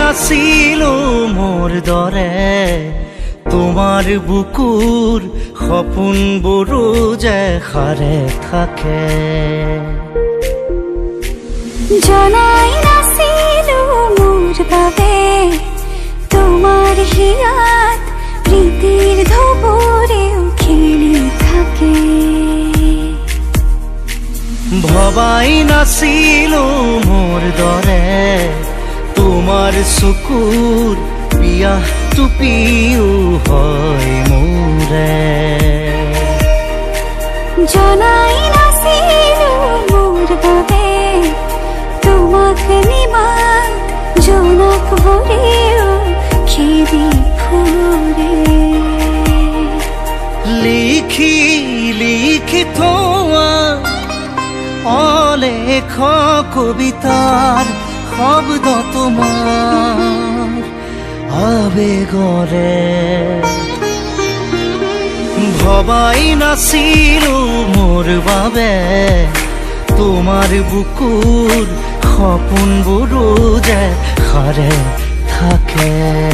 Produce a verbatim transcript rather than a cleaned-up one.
নাছিলো মোৰ দৰে তোমাৰ বুকুৰ সপোনবোৰো যে সাৰে থাকে জনাই নাছিলো মোৰ বাবে তোমাৰ হিয়াত প্ৰীতিৰ ধুবুৰেও খেলি থাকে ভবাই নাছিলো মোৰ দৰে তোমাৰ চকুৰ বিয়াহ টুপিও হয় মোৰে জনাই নাছিলো মোৰ বাবে তোমাক নিমাত জনক ভৰেও খেদি ফুৰে লিখি লিখি থোৱা অলেখ কবিতাৰ শব্দ তোমাৰ আবেগৰে ভবাই নাছিলো মোৰ বাবে তোমাৰ বুকুৰ সপোনবোৰো যে সাৰে থাকে।